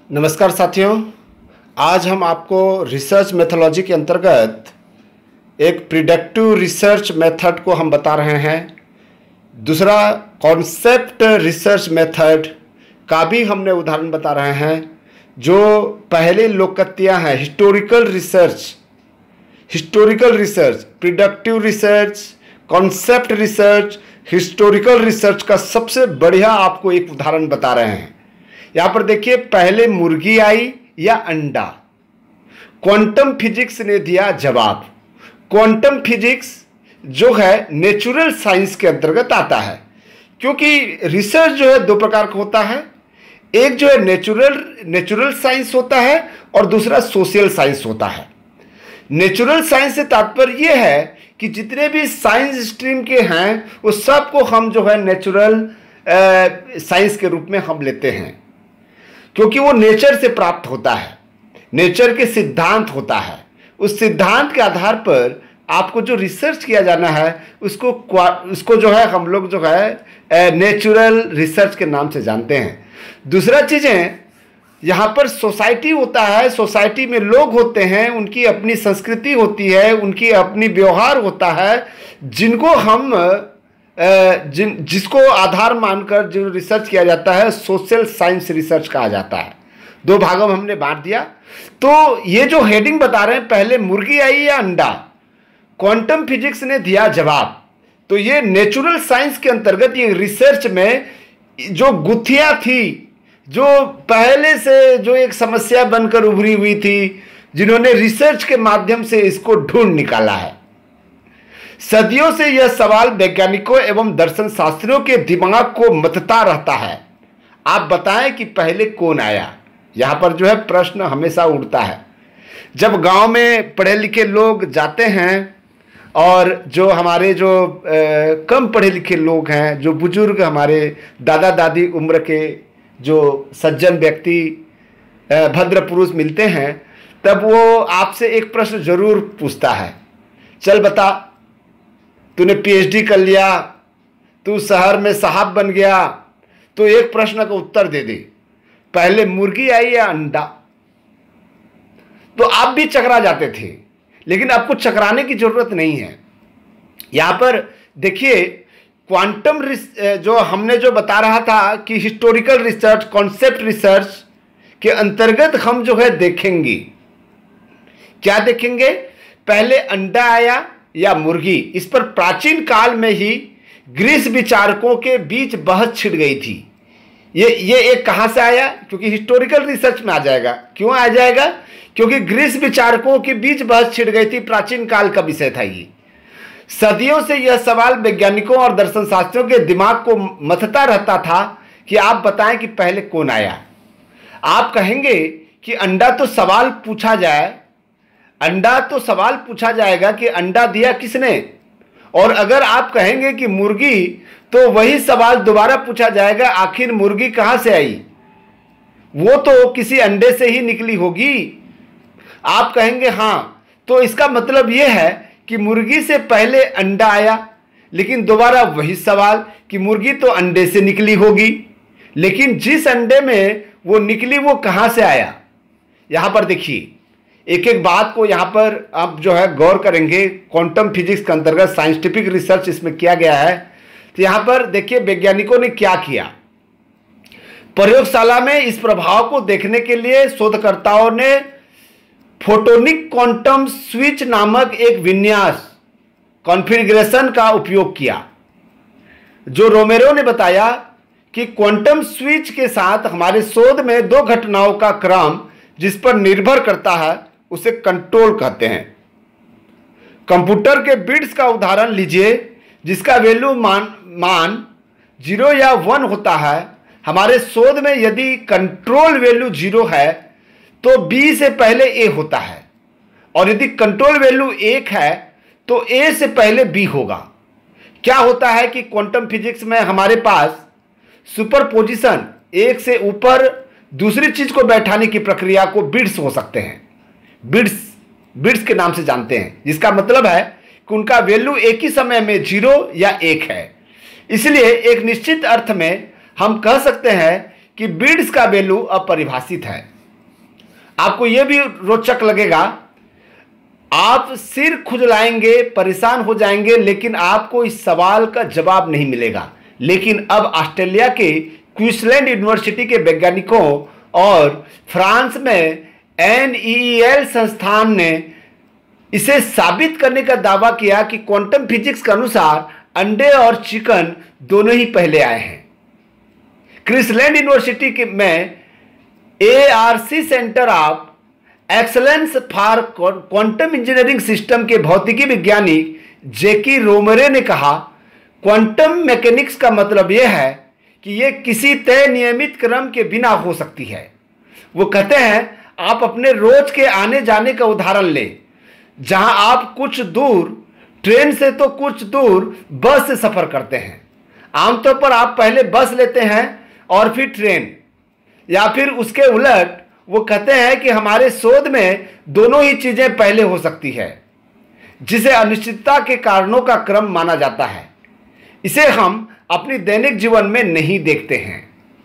नमस्कार साथियों। आज हम आपको रिसर्च मेथोलॉजी के अंतर्गत एक प्रिडिक्टिव रिसर्च मेथड को हम बता रहे हैं। दूसरा कॉन्सेप्ट रिसर्च मेथड का भी हमने उदाहरण बता रहे हैं। जो पहले लोकक्रिया हैं historical research, predictive research, concept research, historical research का सबसे बढ़िया आपको एक उदाहरण बता रहे हैं। यहां पर देखिए, पहले मुर्गी आई या अंडा। क्वांटम फिजिक्स ने दिया जवाब। क्वांटम फिजिक्स जो है नेचुरल साइंस के अंतर्गत आता है, क्योंकि रिसर्च जो है दो प्रकार का होता है। एक जो है नेचुरल साइंस होता है और दूसरा सोशल साइंस होता है। नेचुरल साइंस से तात्पर्य यह है कि जितने भी साइंस स्ट्रीम के हैं वो सबको हम जो है नेचुरल साइंस के रूप में हम लेते हैं, क्योंकि वो नेचर से प्राप्त होता है, नेचर के सिद्धांत होता है। उस सिद्धांत के आधार पर आपको जो रिसर्च किया जाना है उसको जो है हम लोग जो है नेचुरल रिसर्च के नाम से जानते हैं। दूसरा चीज़ें यहाँ पर सोसाइटी होता है, सोसाइटी में लोग होते हैं, उनकी अपनी संस्कृति होती है, उनकी अपनी व्यवहार होता है, जिनको हम जिसको आधार मानकर जो रिसर्च किया जाता है सोशल साइंस रिसर्च कहा जाता है। दो भागों में हमने बांट दिया। तो ये जो हेडिंग बता रहे हैं, पहले मुर्गी आई या अंडा, क्वांटम फिजिक्स ने दिया जवाब। तो ये नेचुरल साइंस के अंतर्गत ये रिसर्च में जो गुत्थियां थी, जो पहले से जो एक समस्या बनकर उभरी हुई थी, जिन्होंने रिसर्च के माध्यम से इसको ढूंढ निकाला है। सदियों से यह सवाल वैज्ञानिकों एवं दर्शन शास्त्रियों के दिमाग को मथता रहता है। आप बताएं कि पहले कौन आया। यहां पर जो है प्रश्न हमेशा उठता है। जब गांव में पढ़े लिखे लोग जाते हैं और जो हमारे जो कम पढ़े लिखे लोग हैं, जो बुजुर्ग हमारे दादा दादी उम्र के जो सज्जन व्यक्ति भद्र पुरुष मिलते हैं, तब वो आपसे एक प्रश्न जरूर पूछता है, चल बता, तूने पीएचडी कर लिया, तू शहर में साहब बन गया, तो एक प्रश्न का उत्तर दे दे, पहले मुर्गी आई या अंडा। तो आप भी चकरा जाते थे, लेकिन आपको चकराने की जरूरत नहीं है। यहां पर देखिए, क्वांटम जो हमने जो बता रहा था कि हिस्टोरिकल रिसर्च, कॉन्सेप्ट रिसर्च के अंतर्गत हम जो है देखेंगे, क्या देखेंगे, पहले अंडा आया या मुर्गी। इस पर प्राचीन काल में ही ग्रीस विचारकों के बीच बहस छिड़ गई थी। ये एक कहां से आया, क्योंकि हिस्टोरिकल रिसर्च में आ जाएगा। क्यों आ जाएगा? क्योंकि ग्रीस विचारकों के बीच बहस छिड़ गई थी, प्राचीन काल का विषय था ये। सदियों से यह सवाल वैज्ञानिकों और दर्शन शास्त्रियों के दिमाग को मथता रहता था कि आप बताएं कि पहले कौन आया। आप कहेंगे कि अंडा तो सवाल पूछा जाए, अंडा तो सवाल पूछा जाएगा कि अंडा दिया किसने, और अगर आप कहेंगे कि मुर्गी, तो वही सवाल दोबारा पूछा जाएगा, आखिर मुर्गी कहां से आई, वो तो किसी अंडे से ही निकली होगी। आप कहेंगे हां, तो इसका मतलब यह है कि मुर्गी से पहले अंडा आया, लेकिन दोबारा वही सवाल कि मुर्गी तो अंडे से निकली होगी, लेकिन जिस अंडे में वो निकली वो कहां से आया। यहां पर देखिए, एक एक बात को यहाँ पर आप जो है गौर करेंगे। क्वांटम फिजिक्स के अंतर्गत साइंटिफिक रिसर्च इसमें किया गया है। तो यहाँ पर देखिए वैज्ञानिकों ने क्या किया। प्रयोगशाला में इस प्रभाव को देखने के लिए शोधकर्ताओं ने फोटोनिक क्वांटम स्विच नामक एक विन्यास, कॉन्फ़िगरेशन का उपयोग किया। जो रोमेरो ने बताया कि क्वांटम स्विच के साथ हमारे शोध में दो घटनाओं का क्रम जिस पर निर्भर करता है उसे कंट्रोल कहते हैं। कंप्यूटर के बिट्स का उदाहरण लीजिए, जिसका वैल्यू मान 0 या 1 होता है। हमारे शोध में यदि कंट्रोल वैल्यू 0 है तो B से पहले A होता है, और यदि कंट्रोल वैल्यू 1 है तो A से पहले B होगा। क्या होता है कि क्वांटम फिजिक्स में हमारे पास सुपरपोजिशन, एक से ऊपर दूसरी चीज को बैठाने की प्रक्रिया को बिट्स हो सकते हैं। बिट्स के नाम से जानते हैं, जिसका मतलब है कि उनका वैल्यू एक ही समय में 0 या 1 है। इसलिए एक निश्चित अर्थ में हम कह सकते हैं कि बिट्स का वैल्यू अपरिभाषित है। आपको यह भी रोचक लगेगा, आप सिर खुजलाएंगे, परेशान हो जाएंगे, लेकिन आपको इस सवाल का जवाब नहीं मिलेगा। लेकिन अब ऑस्ट्रेलिया के क्वींसलैंड यूनिवर्सिटी के वैज्ञानिकों और फ्रांस में NEEL संस्थान ने इसे साबित करने का दावा किया कि क्वांटम फिजिक्स के अनुसार अंडे और चिकन दोनों ही पहले आए हैं। क्वींसलैंड यूनिवर्सिटी में ARC centre of excellence for quantum engineering system के भौतिकी वैज्ञानिक जैकी रोमरे ने कहा, क्वांटम मैकेनिक्स का मतलब यह है कि यह किसी तय नियमित क्रम के बिना हो सकती है। वो कहते हैं, आप अपने रोज के आने जाने का उदाहरण लें, जहां आप कुछ दूर ट्रेन से तो कुछ दूर बस से सफर करते हैं। आमतौर पर आप पहले बस लेते हैं और फिर ट्रेन, या फिर उसके उलट। वो कहते हैं कि हमारे शोध में दोनों ही चीजें पहले हो सकती है, जिसे अनिश्चितता के कारणों का क्रम माना जाता है। इसे हम अपनी दैनिक जीवन में नहीं देखते हैं।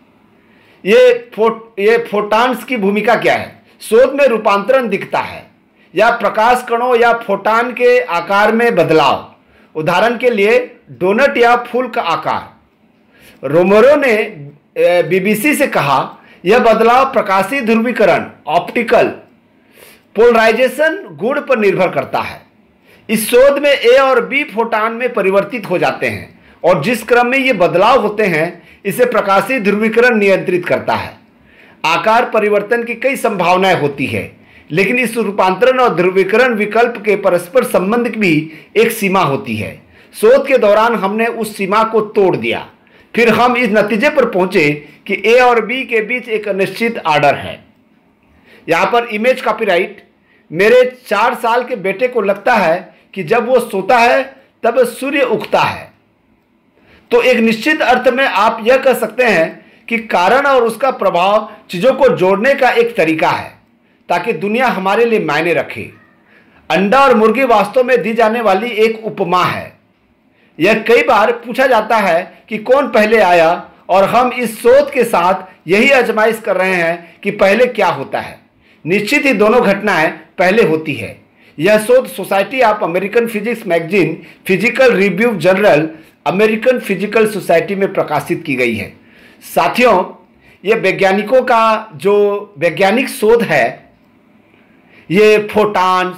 ये फोटॉन्स की भूमिका क्या है? शोध में रूपांतरण दिखता है, या प्रकाश कणों या फोटॉन के आकार में बदलाव। उदाहरण के लिए डोनट या फूल का आकार। रोमरो ने BBC से कहा, यह बदलाव प्रकाशीय ध्रुवीकरण, ऑप्टिकल पोलराइजेशन गुण पर निर्भर करता है। इस शोध में A और B फोटॉन में परिवर्तित हो जाते हैं, और जिस क्रम में ये बदलाव होते हैं, इसे प्रकाशीय ध्रुवीकरण नियंत्रित करता है। आकार परिवर्तन की कई संभावनाएं होती है, लेकिन इस रूपांतरण और ध्रुवीकरण विकल्प के परस्पर संबंध की भी एक सीमा होती है। शोध के दौरान हमने उस सीमा को तोड़ दिया, फिर हम इस नतीजे पर पहुंचे कि A और B के बीच एक अनिश्चित आर्डर है। यहाँ पर इमेज कॉपीराइट। मेरे 4 साल के बेटे को लगता है कि जब वो सोता है तब सूर्य उगता है। तो एक निश्चित अर्थ में आप यह कह सकते हैं कि कारण और उसका प्रभाव चीज़ों को जोड़ने का एक तरीका है, ताकि दुनिया हमारे लिए मायने रखे। अंडा और मुर्गी वास्तव में दी जाने वाली एक उपमा है। यह कई बार पूछा जाता है कि कौन पहले आया, और हम इस शोध के साथ यही आजमाइश कर रहे हैं कि पहले क्या होता है। निश्चित ही दोनों घटनाएं पहले होती है। यह शोध society of American physics magazine, physical review journal, American physical society में प्रकाशित की गई है। साथियों, यह वैज्ञानिकों का जो वैज्ञानिक शोध है, ये फोटॉन्स,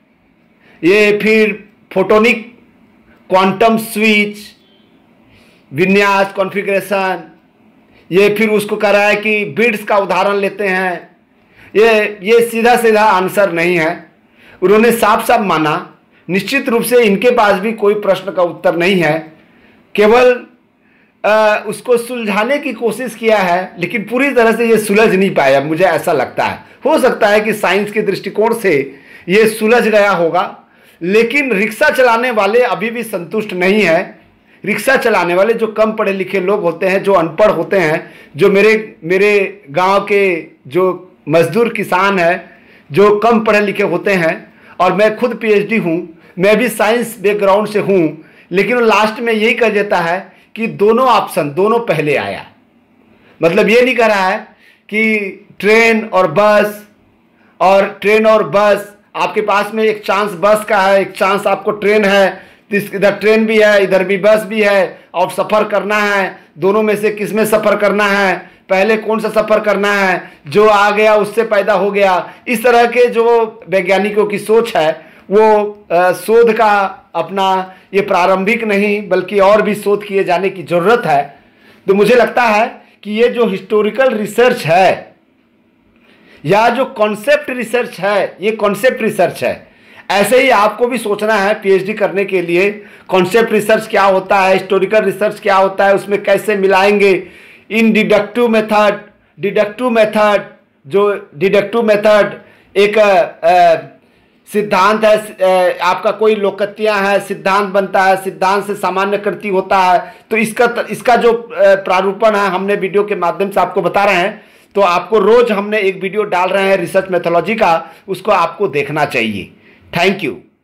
ये फिर फोटोनिक क्वांटम स्विच, विन्यास, कॉन्फ़िगरेशन, ये फिर उसको कह रहा है कि बिट्स का उदाहरण लेते हैं। ये सीधा सीधा आंसर नहीं है। उन्होंने साफ साफ माना, निश्चित रूप से इनके पास भी कोई प्रश्न का उत्तर नहीं है, केवल उसको सुलझाने की कोशिश किया है, लेकिन पूरी तरह से ये सुलझ नहीं पाया। मुझे ऐसा लगता है, हो सकता है कि साइंस के दृष्टिकोण से ये सुलझ गया होगा, लेकिन रिक्शा चलाने वाले अभी भी संतुष्ट नहीं है। रिक्शा चलाने वाले जो कम पढ़े लिखे लोग होते हैं, जो अनपढ़ होते हैं, जो मेरे गांव के जो मजदूर किसान हैं, जो कम पढ़े लिखे होते हैं, और मैं खुद PhD हूँ, मैं भी साइंस बैकग्राउंड से हूँ, लेकिन लास्ट में यही कह देता है कि दोनों ऑप्शन, दोनों पहले आया। मतलब ये नहीं कह रहा है कि ट्रेन और बस, आपके पास में एक चांस बस का है, एक चांस आपको ट्रेन है, इधर ट्रेन भी है, इधर भी बस भी है, और सफ़र करना है, दोनों में से किस में सफ़र करना है, पहले कौन सा सफ़र करना है, जो आ गया उससे पैदा हो गया। इस तरह के जो वैज्ञानिकों की सोच है, वो शोध का अपना ये प्रारंभिक नहीं, बल्कि और भी शोध किए जाने की ज़रूरत है। तो मुझे लगता है कि ये जो हिस्टोरिकल रिसर्च है, या जो कॉन्सेप्ट रिसर्च है, ये कॉन्सेप्ट रिसर्च है। ऐसे ही आपको भी सोचना है PhD करने के लिए, कॉन्सेप्ट रिसर्च क्या होता है, हिस्टोरिकल रिसर्च क्या होता है, उसमें कैसे मिलाएंगे इन डिडक्टिव मेथड एक सिद्धांत है। आपका कोई लोकतियाँ है, सिद्धांत बनता है, सिद्धांत से सामान्यकृति होता है। तो इसका जो प्रारूपण है, हमने वीडियो के माध्यम से आपको बता रहे हैं। तो आपको रोज हमने एक वीडियो डाल रहे हैं रिसर्च मेथोलॉजी का, उसको आपको देखना चाहिए। Thank you.